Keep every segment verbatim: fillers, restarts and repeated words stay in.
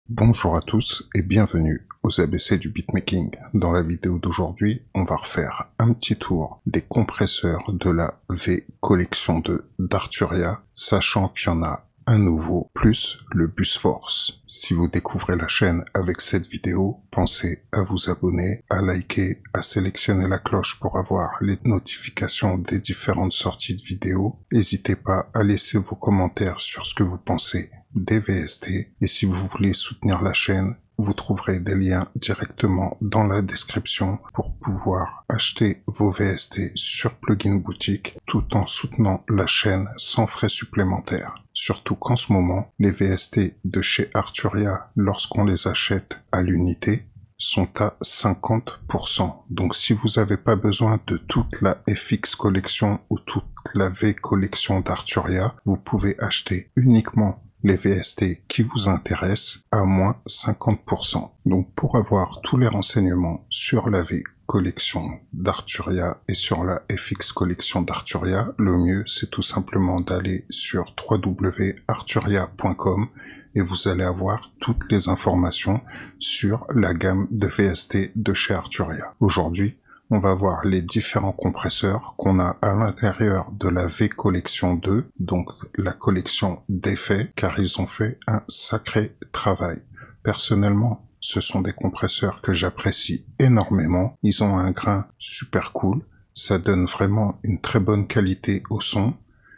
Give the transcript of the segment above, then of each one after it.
Bonjour à tous et bienvenue aux A B C du beatmaking. Dans la vidéo d'aujourd'hui, on va refaire un petit tour des compresseurs de la V Collection deux d'Arturia, sachant qu'il y en a un nouveau, plus le Bus Force. Si vous découvrez la chaîne avec cette vidéo, pensez à vous abonner, à liker, à sélectionner la cloche pour avoir les notifications des différentes sorties de vidéos. N'hésitez pas à laisser vos commentaires sur ce que vous pensez des V S T, et si vous voulez soutenir la chaîne, vous trouverez des liens directement dans la description pour pouvoir acheter vos V S T sur Plugin Boutique tout en soutenant la chaîne sans frais supplémentaires. Surtout qu'en ce moment, les V S T de chez Arturia, lorsqu'on les achète à l'unité, sont à cinquante pour cent. Donc si vous n'avez pas besoin de toute la F X collection ou toute la V collection d'Arturia, vous pouvez acheter uniquement les V S T qui vous intéressent à moins cinquante pour cent. Donc pour avoir tous les renseignements sur la V collection d'Arturia et sur la F X collection d'Arturia, le mieux c'est tout simplement d'aller sur w w w point arturia point com et vous allez avoir toutes les informations sur la gamme de V S T de chez Arturia. Aujourd'hui, on va voir les différents compresseurs qu'on a à l'intérieur de la V Collection deux, donc la collection d'effets, car ils ont fait un sacré travail. Personnellement, ce sont des compresseurs que j'apprécie énormément. Ils ont un grain super cool, ça donne vraiment une très bonne qualité au son.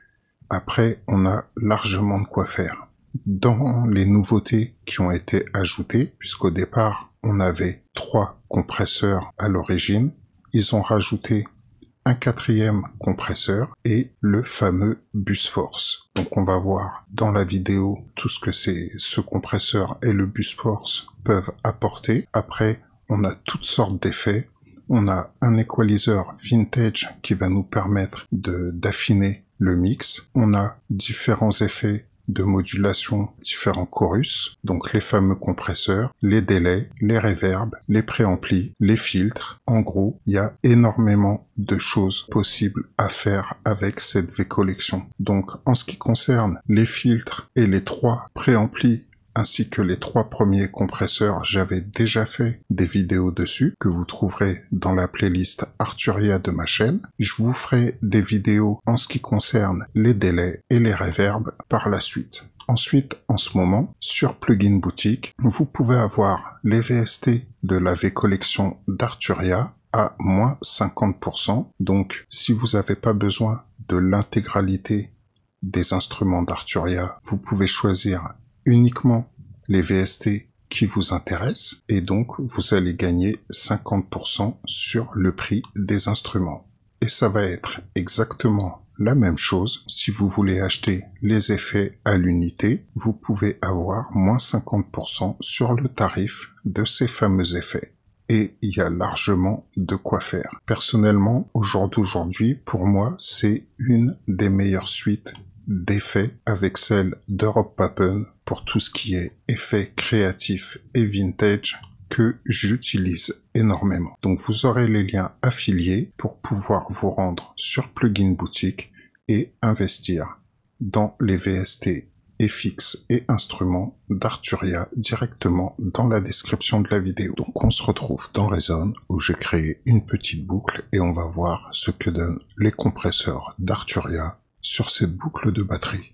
Après, on a largement de quoi faire. Dans les nouveautés qui ont été ajoutées, puisqu'au départ, on avait trois compresseurs à l'origine, ils ont rajouté un quatrième compresseur et le fameux Bus Force. Donc on va voir dans la vidéo tout ce que c'est ce compresseur et le Bus Force peuvent apporter. Après, on a toutes sortes d'effets. On a un equalizer vintage qui va nous permettre de d'affiner le mix. On a différents effets de modulation, différents chorus, donc les fameux compresseurs, les délais, les reverbs, les préamplis, les filtres. En gros, il y a énormément de choses possibles à faire avec cette V Collection. Donc, en ce qui concerne les filtres et les trois préamplis, ainsi que les trois premiers compresseurs, j'avais déjà fait des vidéos dessus, que vous trouverez dans la playlist Arturia de ma chaîne. Je vous ferai des vidéos en ce qui concerne les délais et les reverbs par la suite. Ensuite, en ce moment, sur Plugin Boutique, vous pouvez avoir les V S T de la V Collection d'Arturia à moins cinquante pour cent. Donc, si vous n'avez pas besoin de l'intégralité des instruments d'Arturia, vous pouvez choisir uniquement les V S T qui vous intéressent et donc vous allez gagner cinquante pour cent sur le prix des instruments. Et ça va être exactement la même chose si vous voulez acheter les effets à l'unité, vous pouvez avoir moins cinquante pour cent sur le tarif de ces fameux effets. Et il y a largement de quoi faire. Personnellement, au jour d'aujourd'hui, pour moi, c'est une des meilleures suites d'effets avec celle d'Europe Papen pour tout ce qui est effets créatifs et vintage que j'utilise énormément. Donc vous aurez les liens affiliés pour pouvoir vous rendre sur Plugin Boutique et investir dans les V S T F X et instruments d'Arturia directement dans la description de la vidéo. Donc on se retrouve dans Reason où j'ai créé une petite boucle et on va voir ce que donnent les compresseurs d'Arturia sur cette boucle de batterie.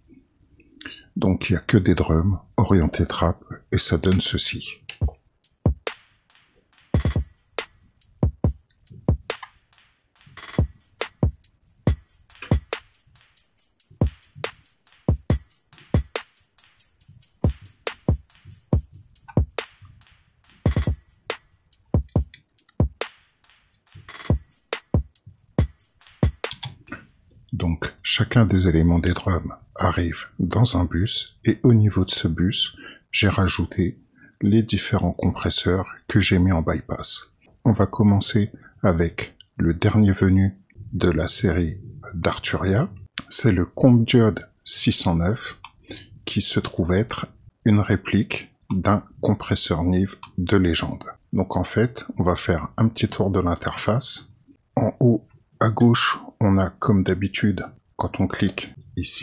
Donc il n'y a que des drums orientés trap et ça donne ceci. Donc, chacun des éléments des drums arrive dans un bus et au niveau de ce bus, j'ai rajouté les différents compresseurs que j'ai mis en bypass. On va commencer avec le dernier venu de la série d'Arturia. C'est le CompDiode six cent neuf qui se trouve être une réplique d'un compresseur Neve de légende. Donc en fait, on va faire un petit tour de l'interface. En haut à gauche, on a comme d'habitude, quand on clique ici,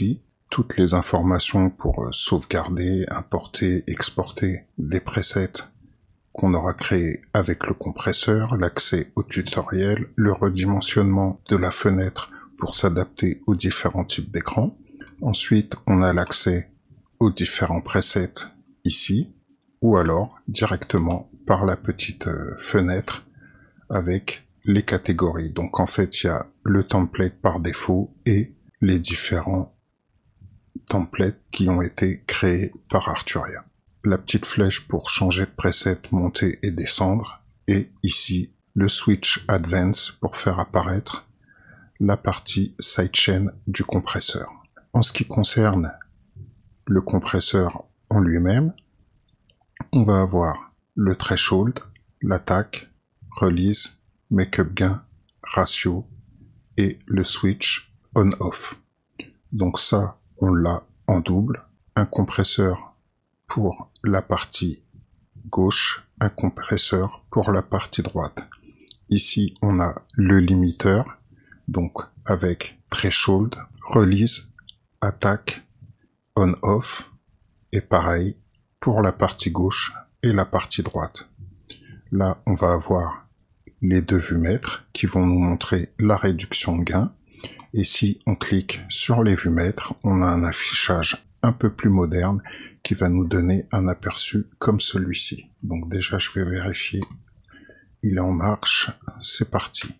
toutes les informations pour sauvegarder, importer, exporter des presets qu'on aura créés avec le compresseur, l'accès au tutoriel, le redimensionnement de la fenêtre pour s'adapter aux différents types d'écran. Ensuite, on a l'accès aux différents presets ici, ou alors directement par la petite fenêtre avec les catégories. Donc en fait, il y a le template par défaut et les différents templates qui ont été créés par Arturia. La petite flèche pour changer de preset, monter et descendre, et ici le switch Advance pour faire apparaître la partie sidechain du compresseur. En ce qui concerne le compresseur en lui-même, on va avoir le threshold, l'attaque, release, make-up gain, ratio et le switch on-off. Donc ça, on l'a en double, un compresseur pour la partie gauche, un compresseur pour la partie droite. Ici, on a le limiteur, donc avec threshold, release, attaque, on-off, et pareil pour la partie gauche et la partie droite. Là, on va avoir les deux vumètres qui vont nous montrer la réduction de gain. Et si on clique sur les vumètres, on a un affichage un peu plus moderne qui va nous donner un aperçu comme celui-ci. Donc déjà, je vais vérifier. Il est en marche. C'est parti.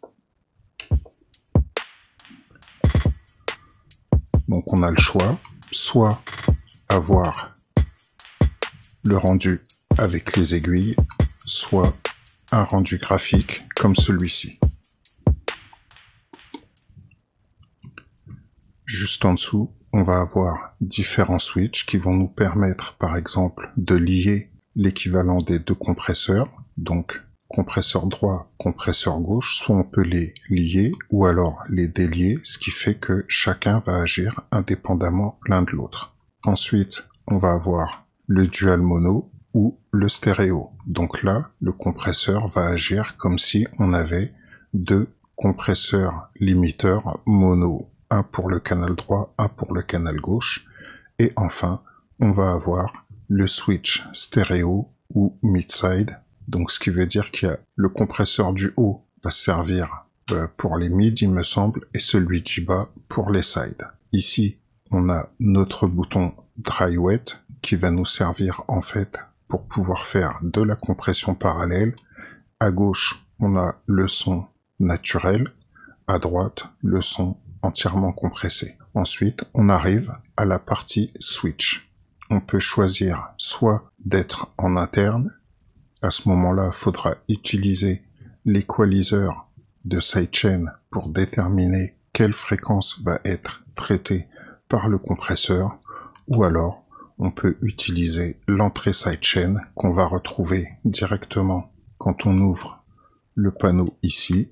Donc on a le choix, soit avoir le rendu avec les aiguilles, soit un rendu graphique comme celui-ci. Juste en dessous, on va avoir différents switches qui vont nous permettre, par exemple, de lier l'équivalent des deux compresseurs, donc compresseur droit, compresseur gauche, soit on peut les lier ou alors les délier, ce qui fait que chacun va agir indépendamment l'un de l'autre. Ensuite, on va avoir le dual mono ou le stéréo. Donc là, le compresseur va agir comme si on avait deux compresseurs limiteurs mono, un pour le canal droit, un pour le canal gauche. Et enfin, on va avoir le switch stéréo ou mid-side. Donc ce qui veut dire qu'il y a le compresseur du haut va servir pour les mid, il me semble, et celui du bas pour les sides. Ici, on a notre bouton dry wet qui va nous servir en fait pour pouvoir faire de la compression parallèle. À gauche, on a le son naturel, à droite, le son entièrement compressé. Ensuite, on arrive à la partie switch. On peut choisir soit d'être en interne. À ce moment-là, il faudra utiliser l'équaliseur de sidechain pour déterminer quelle fréquence va être traitée par le compresseur, ou alors on peut utiliser l'entrée sidechain qu'on va retrouver directement quand on ouvre le panneau ici.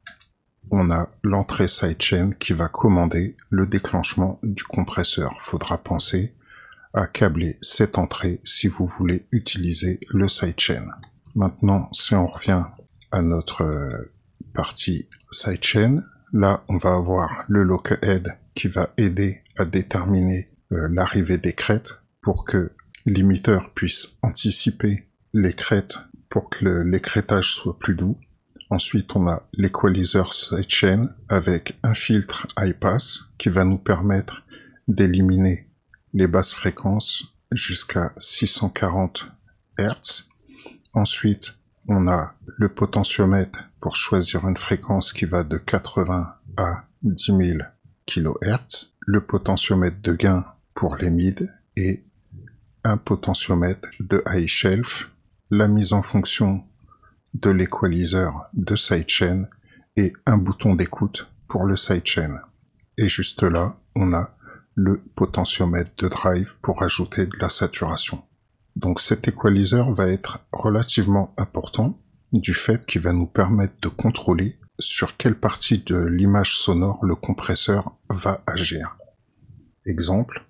On a l'entrée sidechain qui va commander le déclenchement du compresseur. Il faudra penser à câbler cette entrée si vous voulez utiliser le sidechain. Maintenant, si on revient à notre euh, partie sidechain, là on va avoir le look-ahead qui va aider à déterminer euh, l'arrivée des crêtes pour que l'imiteur puisse anticiper les crêtes pour que le, l'écrêtage soit plus doux. Ensuite, on a l'équaliseur sidechain avec un filtre high pass qui va nous permettre d'éliminer les basses fréquences jusqu'à six cent quarante hertz. Ensuite, on a le potentiomètre pour choisir une fréquence qui va de quatre-vingts à dix mille kilohertz, le potentiomètre de gain pour les mid et un potentiomètre de high shelf, la mise en fonction de l'équaliseur de sidechain et un bouton d'écoute pour le sidechain. Et juste là, on a le potentiomètre de drive pour ajouter de la saturation. Donc cet équaliseur va être relativement important du fait qu'il va nous permettre de contrôler sur quelle partie de l'image sonore le compresseur va agir. Exemple.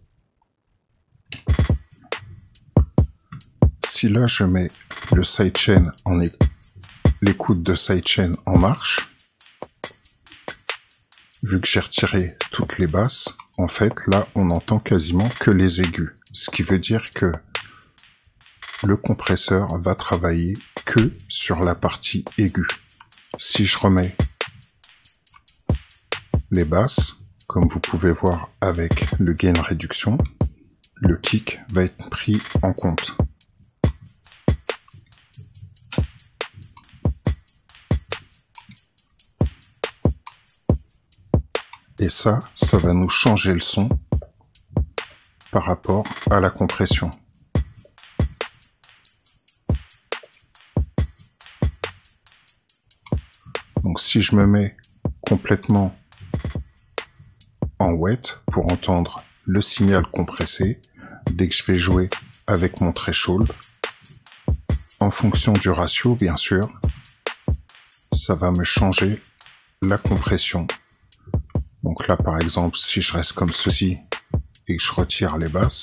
Si là je mets le sidechain en é- l'écoute de sidechain en marche, vu que j'ai retiré toutes les basses, en fait, là, on n'entend quasiment que les aigus. Ce qui veut dire que le compresseur va travailler que sur la partie aiguë. Si je remets les basses, comme vous pouvez voir avec le gain réduction, le kick va être pris en compte. Et ça, ça va nous changer le son par rapport à la compression. Donc si je me mets complètement en wet pour entendre le signal compressé, dès que je vais jouer avec mon threshold, en fonction du ratio bien sûr, ça va me changer la compression. Donc là par exemple, si je reste comme ceci et que je retire les basses,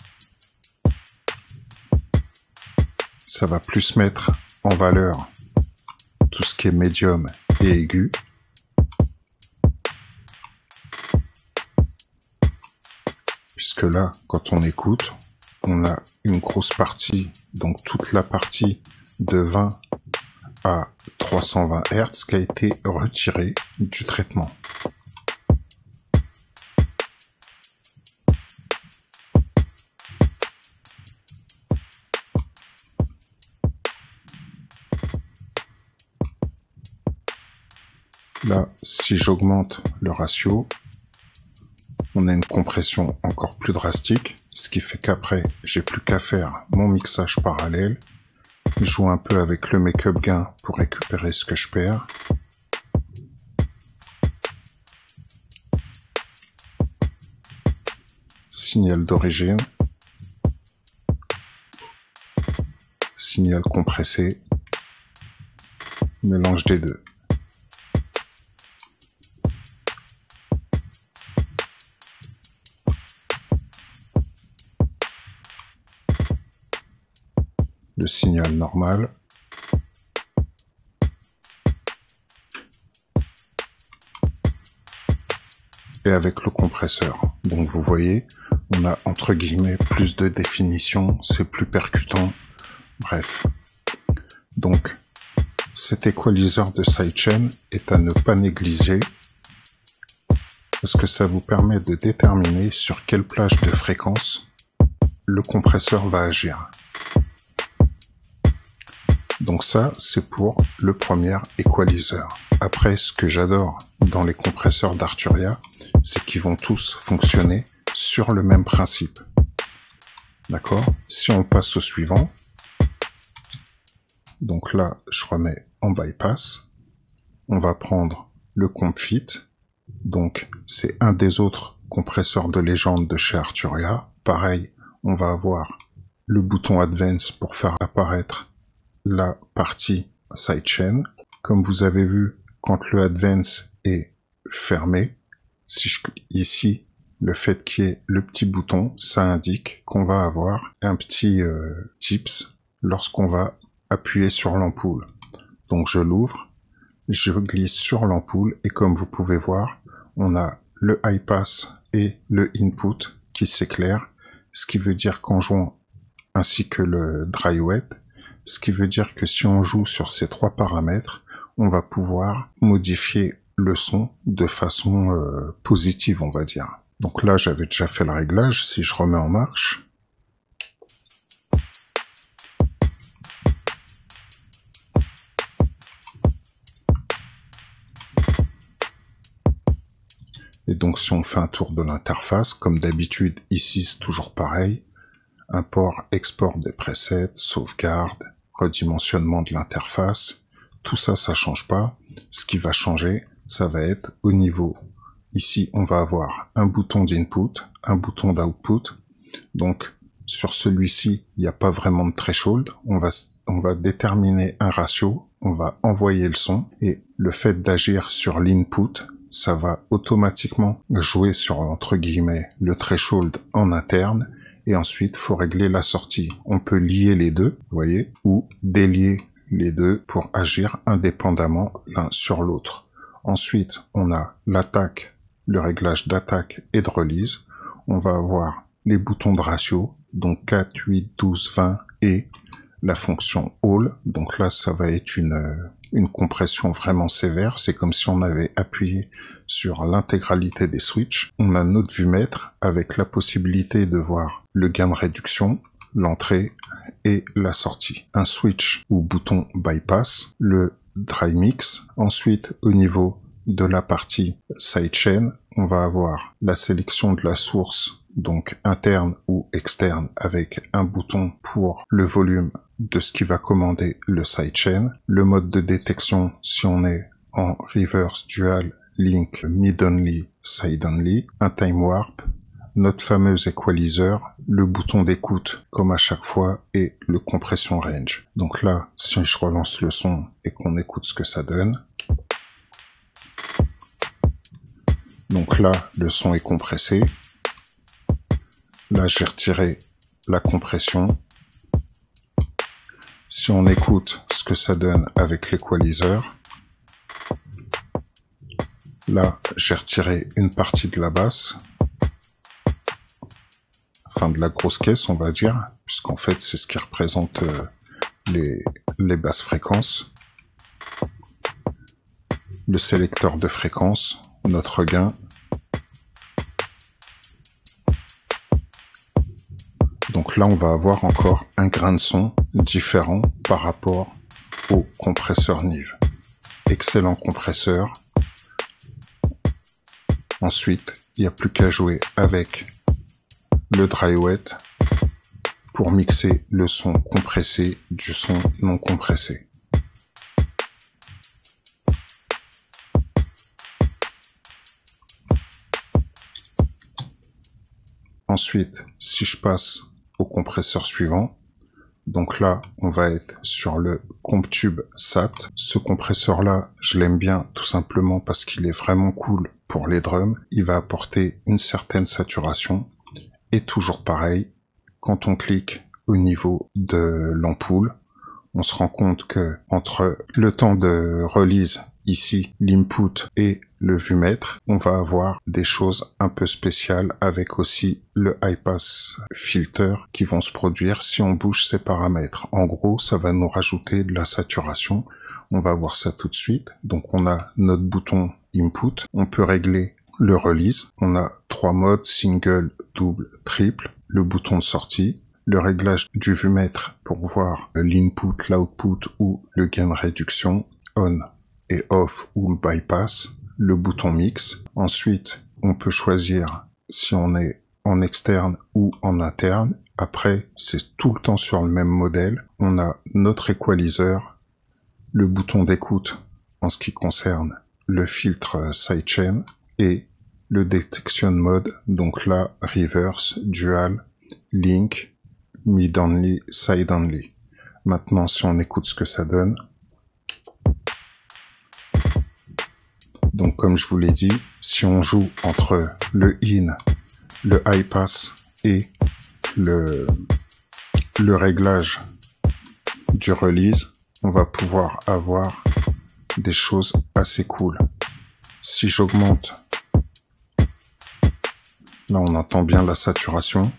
ça va plus mettre en valeur tout ce qui est médium et aigu. Puisque là, quand on écoute, on a une grosse partie, donc toute la partie de vingt à trois cent vingt hertz qui a été retirée du traitement. Là, si j'augmente le ratio, on a une compression encore plus drastique, ce qui fait qu'après, j'ai plus qu'à faire mon mixage parallèle, jouer un peu avec le make-up gain pour récupérer ce que je perds. Signal d'origine. Signal compressé. Mélange des deux. Le signal normal. Et avec le compresseur. Donc vous voyez, on a entre guillemets plus de définition, c'est plus percutant. Bref. Donc cet équaliseur de sidechain est à ne pas négliger parce que ça vous permet de déterminer sur quelle plage de fréquence le compresseur va agir. Donc ça, c'est pour le premier équaliseur. Après, ce que j'adore dans les compresseurs d'Arturia, c'est qu'ils vont tous fonctionner sur le même principe. D'accord? Si on passe au suivant, donc là, je remets en bypass, on va prendre le CompFit, donc c'est un des autres compresseurs de légende de chez Arturia. Pareil, on va avoir le bouton Advance pour faire apparaître la partie sidechain. Comme vous avez vu, quand le Advance est fermé, si je clique ici, le fait qu'il y ait le petit bouton, ça indique qu'on va avoir un petit euh, tips lorsqu'on va appuyer sur l'ampoule. Donc je l'ouvre, je glisse sur l'ampoule et comme vous pouvez voir, on a le high pass et le input qui s'éclairent, ce qui veut dire qu'en jouant ainsi que le dry wet, ce qui veut dire que si on joue sur ces trois paramètres, on va pouvoir modifier le son de façon euh, positive, on va dire. Donc là, j'avais déjà fait le réglage. Si je remets en marche, et donc si on fait un tour de l'interface, comme d'habitude, ici c'est toujours pareil. Import, export des presets, sauvegarde, redimensionnement de l'interface, tout ça, ça change pas. Ce qui va changer, ça va être au niveau, ici on va avoir un bouton d'input, un bouton d'output, donc sur celui-ci, il n'y a pas vraiment de threshold, on va, on va déterminer un ratio, on va envoyer le son, et le fait d'agir sur l'input, ça va automatiquement jouer sur, entre guillemets, le threshold en interne, et ensuite, il faut régler la sortie. On peut lier les deux, vous voyez, ou délier les deux pour agir indépendamment l'un sur l'autre. Ensuite, on a l'attaque le réglage d'attaque et de release. On va avoir les boutons de ratio, donc quatre, huit, douze, vingt et la fonction All. Donc là, ça va être une, une compression vraiment sévère. C'est comme si on avait appuyé sur l'intégralité des switches. On a notre vue-mètre avec la possibilité de voir le gain de réduction, l'entrée et la sortie. Un switch ou bouton bypass, le dry mix. Ensuite, au niveau de la partie sidechain, on va avoir la sélection de la source, donc interne ou externe, avec un bouton pour le volume de ce qui va commander le sidechain. Le mode de détection si on est en reverse, dual, link, mid only, side only, un time warp, notre fameux equalizer, le bouton d'écoute comme à chaque fois et le compression range. Donc là, si je relance le son et qu'on écoute ce que ça donne, donc là, le son est compressé. Là, j'ai retiré la compression. Si on écoute ce que ça donne avec l'équaliseur, là, j'ai retiré une partie de la basse, enfin de la grosse caisse, on va dire, puisqu'en fait, c'est ce qui représente euh, les, les basses fréquences. Le sélecteur de fréquence, notre gain. Donc là, on va avoir encore un grain de son différent par rapport au compresseur Neve. Excellent compresseur. Ensuite, il n'y a plus qu'à jouer avec le dry wet pour mixer le son compressé du son non compressé. Ensuite, si je passe au compresseur suivant, donc là, on va être sur le CompTube S A T. Ce compresseur-là, je l'aime bien tout simplement parce qu'il est vraiment cool pour les drums. Il va apporter une certaine saturation. Et toujours pareil, quand on clique au niveau de l'ampoule, on se rend compte que entre le temps de release, ici, l'input et le vue-mètre, on va avoir des choses un peu spéciales avec aussi le high pass filter qui vont se produire si on bouge ces paramètres. En gros, ça va nous rajouter de la saturation. On va voir ça tout de suite. Donc on a notre bouton input. On peut régler le release. On a trois modes, single, double, triple. Le bouton de sortie. Le réglage du vue-mètre pour voir l'input, l'output ou le gain de réduction, on et off ou le bypass, le bouton mix. Ensuite, on peut choisir si on est en externe ou en interne. Après, c'est tout le temps sur le même modèle. On a notre equalizer, le bouton d'écoute en ce qui concerne le filtre sidechain et le detection mode, donc là, reverse, dual, link, mid only, side only. Maintenant, si on écoute ce que ça donne, donc comme je vous l'ai dit, si on joue entre le in, le high pass et le, le réglage du release, on va pouvoir avoir des choses assez cool. Si j'augmente, là on entend bien la saturation.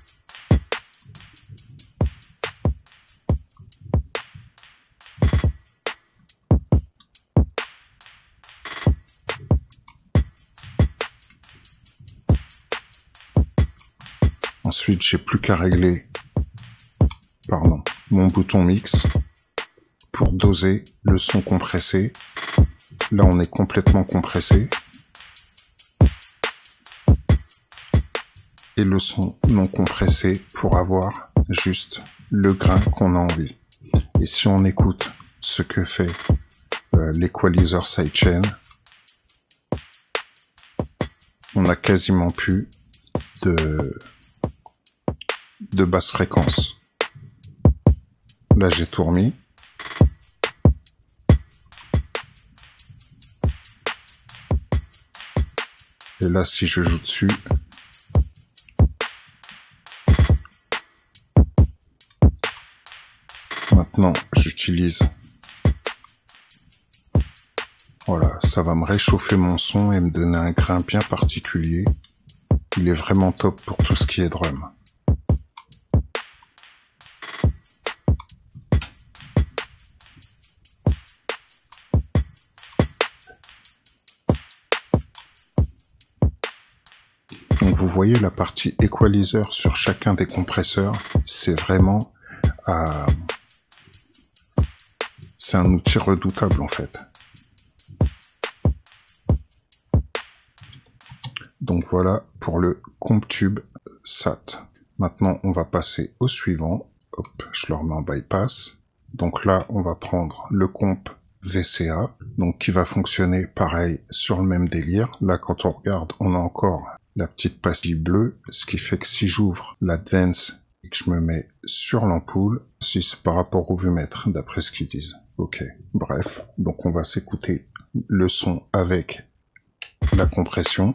Ensuite, j'ai plus qu'à régler, pardon, mon bouton mix pour doser le son compressé. Là, on est complètement compressé. Et le son non compressé pour avoir juste le grain qu'on a envie. Et si on écoute ce que fait euh, l'equalizer sidechain, on a quasiment plus de de basse fréquence. Là, j'ai tout remis. Et là, si je joue dessus, maintenant, j'utilise Voilà, ça va me réchauffer mon son et me donner un grain bien particulier. Il est vraiment top pour tout ce qui est drum. Donc vous voyez la partie equalizer sur chacun des compresseurs, c'est vraiment euh, c'est un outil redoutable en fait. Donc voilà pour le CompTube S A T. Maintenant on va passer au suivant. Hop, je le remets en bypass. Donc là on va prendre le comp V C A, donc qui va fonctionner pareil sur le même délire. Là quand on regarde, on a encore la petite pastille bleue, ce qui fait que si j'ouvre l'Advance et que je me mets sur l'ampoule, si c'est par rapport au vumètre, d'après ce qu'ils disent. Ok, bref, donc on va s'écouter le son avec la compression.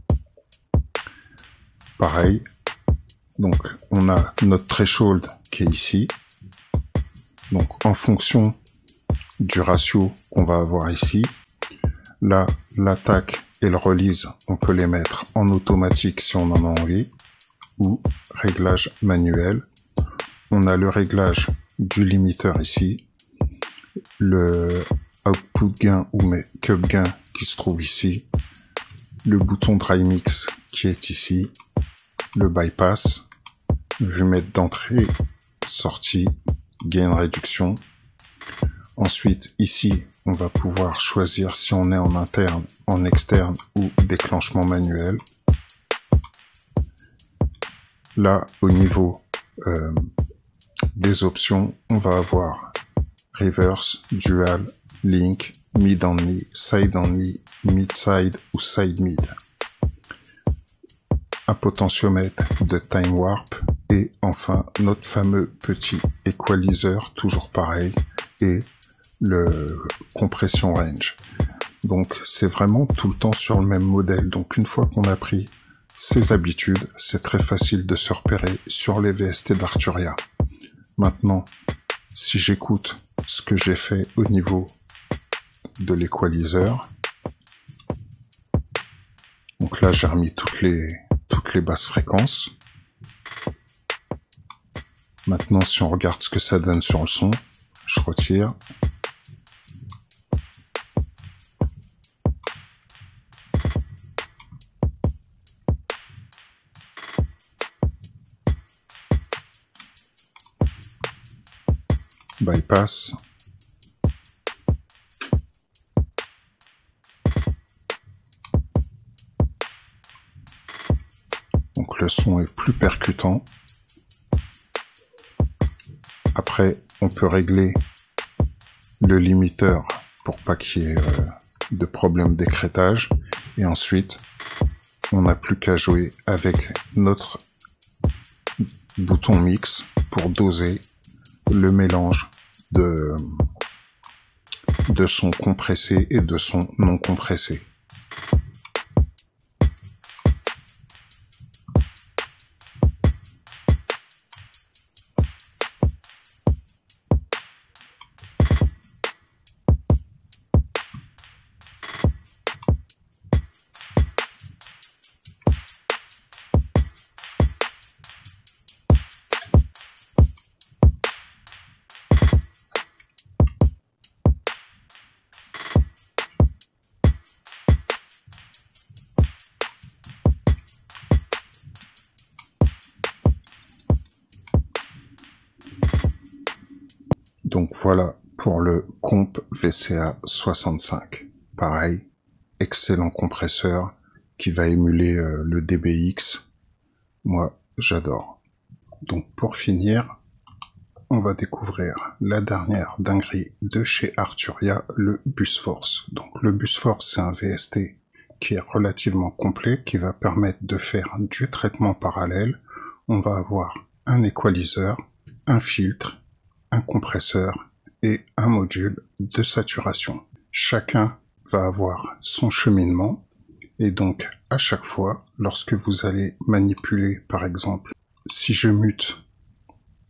Pareil, donc on a notre threshold qui est ici. Donc en fonction du ratio qu'on va avoir ici, là l'attaque et le release, on peut les mettre en automatique si on en a envie, ou réglage manuel. On a le réglage du limiteur ici, le output gain ou make-up gain qui se trouve ici, le bouton dry mix qui est ici, le bypass, vumètre d'entrée, sortie, gain réduction. Ensuite, ici, on va pouvoir choisir si on est en interne, en externe ou déclenchement manuel. Là, au niveau euh, des options, on va avoir reverse, dual, link, mid only, side only, mid side ou side mid. Un potentiomètre de time warp et enfin notre fameux petit equalizer, toujours pareil, et le compression range. Donc c'est vraiment tout le temps sur le même modèle. Donc une fois qu'on a pris ces habitudes, c'est très facile de se repérer sur les V S T d'Arturia. Maintenant, si j'écoute ce que j'ai fait au niveau de l'équaliseur, donc là j'ai remis toutes les toutes les basses fréquences. Maintenant si on regarde ce que ça donne sur le son, je retire. Bypass. Donc le son est plus percutant. Après, on peut régler le limiteur pour pas qu'il y ait euh, de problème d'écrêtage. Et ensuite, on n'a plus qu'à jouer avec notre bouton mix pour doser le mélange de, de son compressé et de son non compressé. Donc voilà pour le Comp V C A soixante-cinq. Pareil, excellent compresseur qui va émuler euh, le D B X. Moi, j'adore. Donc pour finir, on va découvrir la dernière dinguerie de chez Arturia, le BusForce. Donc le BusForce, c'est un V S T qui est relativement complet, qui va permettre de faire du traitement parallèle. On va avoir un equalizer, un filtre, un compresseur et un module de saturation. Chacun va avoir son cheminement et donc à chaque fois, lorsque vous allez manipuler, par exemple, si je mute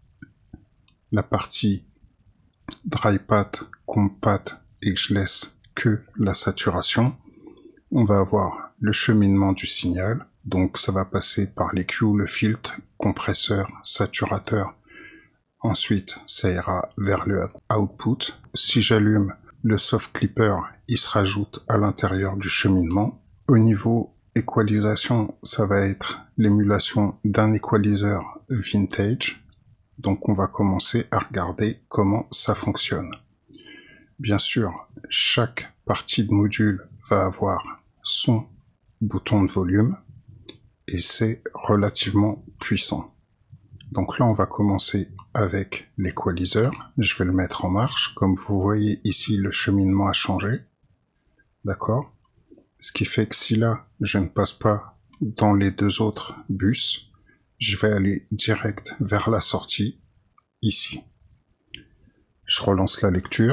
la partie dry pat, comp pat et que je laisse que la saturation. On va avoir le cheminement du signal, donc ça va passer par les Q, le filtre, compresseur, saturateur. Ensuite, ça ira vers le output. Si j'allume le soft clipper, il se rajoute à l'intérieur du cheminement. Au niveau équalisation, ça va être l'émulation d'un équaliseur vintage. Donc on va commencer à regarder comment ça fonctionne. Bien sûr, chaque partie de module va avoir son bouton de volume et c'est relativement puissant. Donc là, on va commencer avec l'équaliseur. Je vais le mettre en marche. Comme vous voyez ici, le cheminement a changé. D'accord? Ce qui fait que si là, je ne passe pas dans les deux autres bus, je vais aller direct vers la sortie, ici. Je relance la lecture.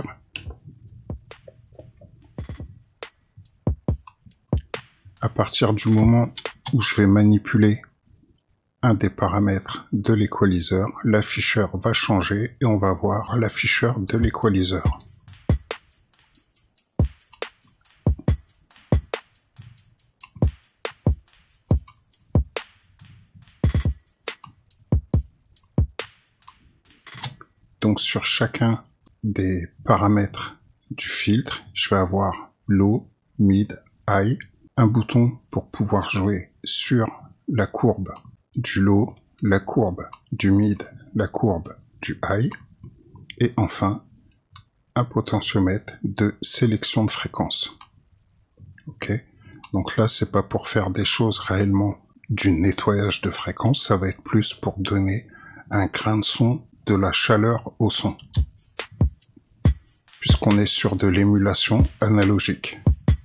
À partir du moment où je vais manipuler un des paramètres de l'équaliseur, l'afficheur va changer et on va voir l'afficheur de l'équaliseur. Donc sur chacun des paramètres du filtre, je vais avoir low, mid, high, un bouton pour pouvoir jouer sur la courbe du low, la courbe du mid, la courbe du high, et enfin un potentiomètre de sélection de fréquence. Ok, donc là c'est pas pour faire des choses réellement du nettoyage de fréquence, ça va être plus pour donner un grain de son, de la chaleur au son, puisqu'on est sur de l'émulation analogique.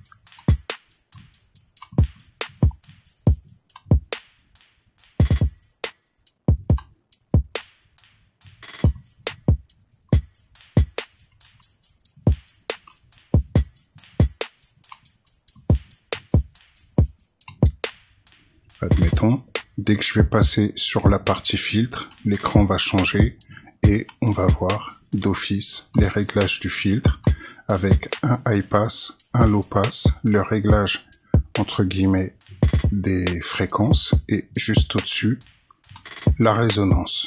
Admettons, dès que je vais passer sur la partie filtre, l'écran va changer et on va voir d'office les réglages du filtre avec un high pass, un low pass, le réglage entre guillemets des fréquences et juste au-dessus la résonance.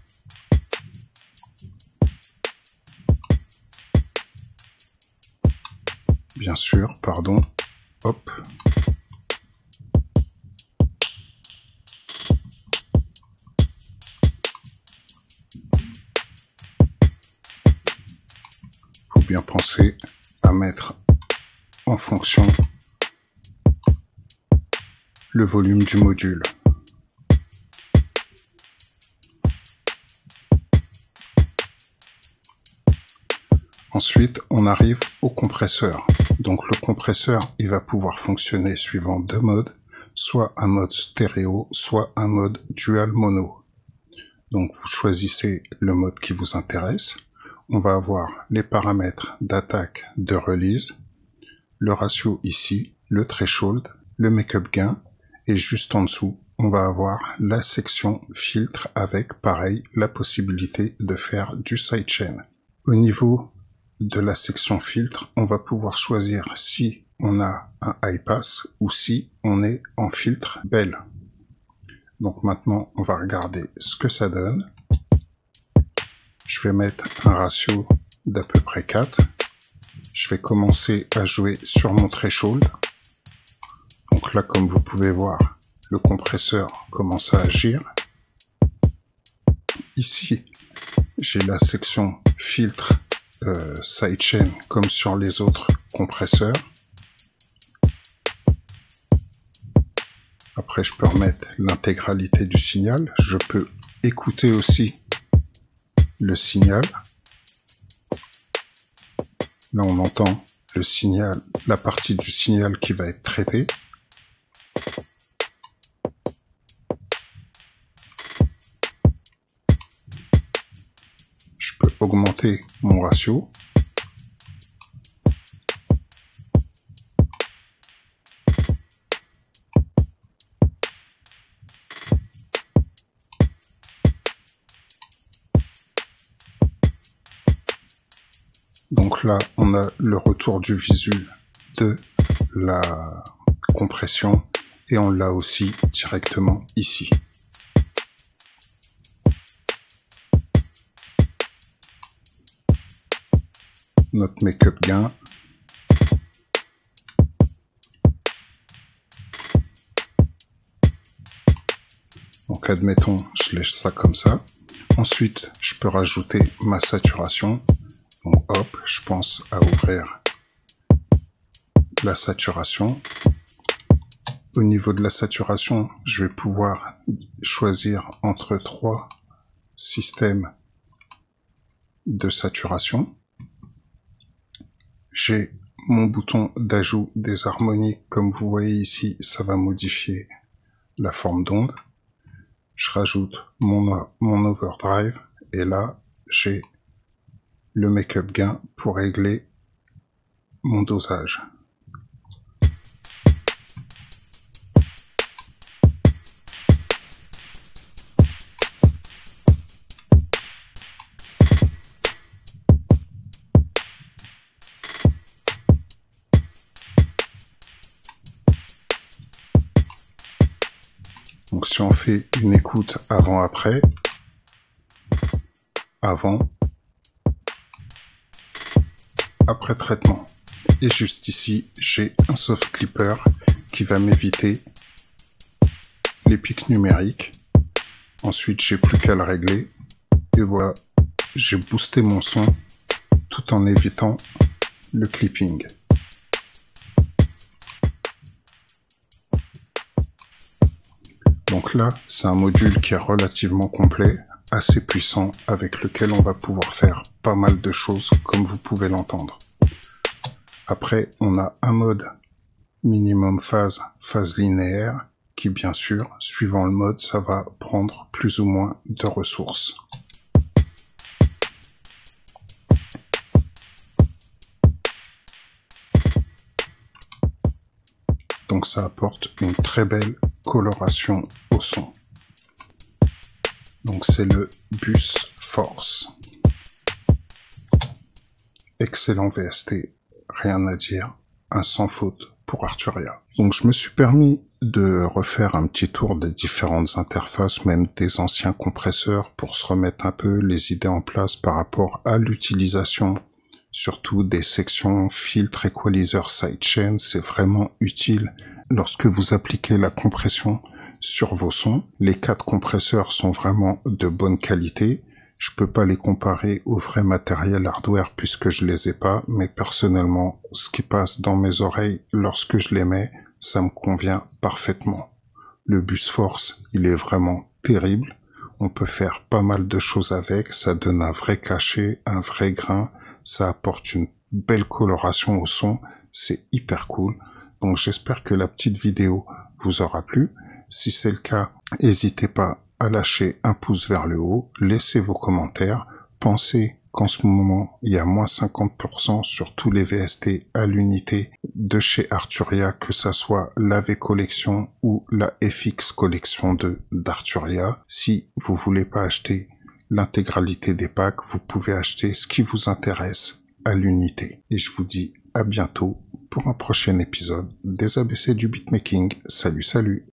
Bien sûr, pardon, hop. Bien penser à mettre en fonction le volume du module. Ensuite, on arrive au compresseur. Donc le compresseur, il va pouvoir fonctionner suivant deux modes, soit un mode stéréo, soit un mode dual mono. Donc vous choisissez le mode qui vous intéresse. On va avoir les paramètres d'attaque, de release, le ratio ici, le threshold, le make-up gain, et juste en dessous, on va avoir la section filtre avec, pareil, la possibilité de faire du sidechain. Au niveau de la section filtre, on va pouvoir choisir si on a un high pass ou si on est en filtre Bell. Donc maintenant, on va regarder ce que ça donne. Je vais mettre un ratio d'à peu près quatre. Je vais commencer à jouer sur mon threshold. Donc là, comme vous pouvez voir, le compresseur commence à agir. Ici, j'ai la section filtre euh, sidechain comme sur les autres compresseurs. Après, je peux remettre l'intégralité du signal. Je peux écouter aussi le signal. Là, on entend le signal, la partie du signal qui va être traitée. Je peux augmenter mon ratio. Donc là, on a le retour du visu de la compression et on l'a aussi directement ici. Notre make-up gain. Donc admettons, je laisse ça comme ça. Ensuite, je peux rajouter ma saturation. Donc hop, je pense à ouvrir la saturation. Au niveau de la saturation, je vais pouvoir choisir entre trois systèmes de saturation. J'ai mon bouton d'ajout des harmoniques. Comme vous voyez ici, ça va modifier la forme d'onde. Je rajoute mon, mon overdrive et là, j'ai le make-up gain pour régler mon dosage. Donc si on fait une écoute avant-après, avant, après traitement. Et juste ici, j'ai un soft clipper qui va m'éviter les pics numériques. Ensuite, j'ai plus qu'à le régler. Et voilà, j'ai boosté mon son tout en évitant le clipping. Donc là, c'est un module qui est relativement complet, assez puissant, avec lequel on va pouvoir faire pas mal de choses, comme vous pouvez l'entendre. Après, on a un mode minimum phase, phase linéaire, qui bien sûr, suivant le mode, ça va prendre plus ou moins de ressources. Donc ça apporte une très belle coloration au son. Donc c'est le Bus Force. Excellent V S T, rien à dire, un sans faute pour Arturia. Donc je me suis permis de refaire un petit tour des différentes interfaces, même des anciens compresseurs, pour se remettre un peu les idées en place par rapport à l'utilisation, surtout des sections filtre, equalizer, sidechain. C'est vraiment utile lorsque vous appliquez la compression sur vos sons. Les quatre compresseurs sont vraiment de bonne qualité. Je peux pas les comparer au vrai matériel hardware puisque je les ai pas, mais personnellement, ce qui passe dans mes oreilles lorsque je les mets, ça me convient parfaitement. Le Bus Force, il est vraiment terrible. On peut faire pas mal de choses avec. Ça donne un vrai cachet, un vrai grain. Ça apporte une belle coloration au son. C'est hyper cool. Donc j'espère que la petite vidéo vous aura plu. Si c'est le cas, n'hésitez pas à lâcher un pouce vers le haut, laissez vos commentaires. Pensez qu'en ce moment, il y a moins cinquante pour cent sur tous les V S T à l'unité de chez Arturia, que ça soit la V Collection ou la F X Collection deux d'Arturia. Si vous voulez pas acheter l'intégralité des packs, vous pouvez acheter ce qui vous intéresse à l'unité. Et je vous dis à bientôt pour un prochain épisode des A B C du beatmaking. Salut, salut!